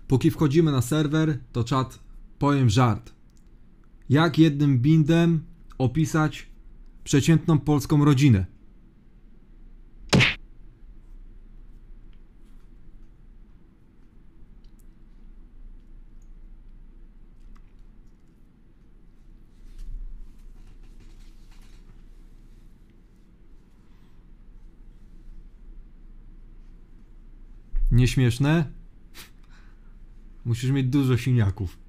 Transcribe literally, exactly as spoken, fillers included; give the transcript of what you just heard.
Póki wchodzimy na serwer, to czat, powiem żart. Jak jednym bindem opisać przeciętną polską rodzinę? Nieśmieszne? Musisz mieć dużo siniaków.